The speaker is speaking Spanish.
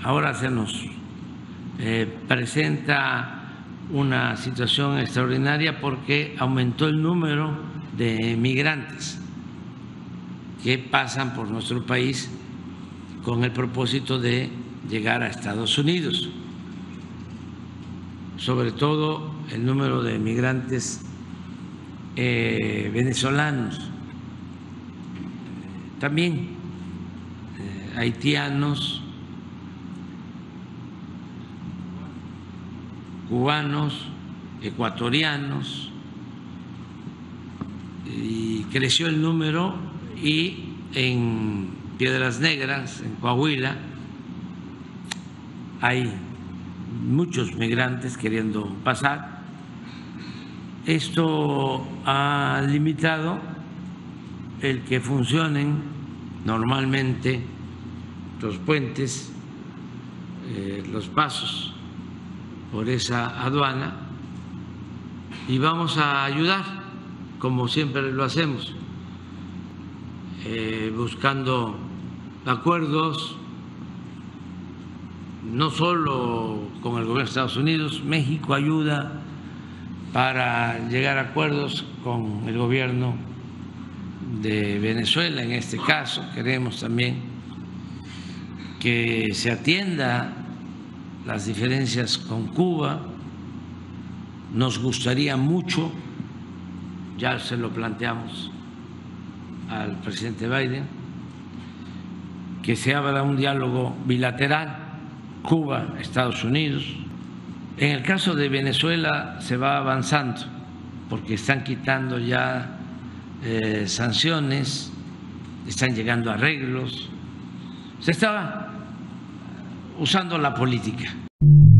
ahora se nos presenta una situación extraordinaria porque aumentó el número de migrantes que pasan por nuestro país con el propósito de llegar a Estados Unidos, sobre todo el número de migrantes venezolanos, también haitianos, cubanos, ecuatorianos, y creció el número, y en Piedras Negras, en Coahuila, hay muchos migrantes queriendo pasar. Esto ha limitado el que funcionen normalmente los puentes, los pasos por esa aduana, y vamos a ayudar, como siempre lo hacemos, buscando acuerdos, no solo con el gobierno de Estados Unidos. México ayuda para llegar a acuerdos con el gobierno de Venezuela. En este caso queremos también que se atienda las diferencias con Cuba. Nos gustaría mucho, ya se lo planteamos al presidente Biden, que se abra un diálogo bilateral Cuba, Estados Unidos. En el caso de Venezuela se va avanzando porque están quitando ya sanciones, están llegando arreglos, se estaba usando la política.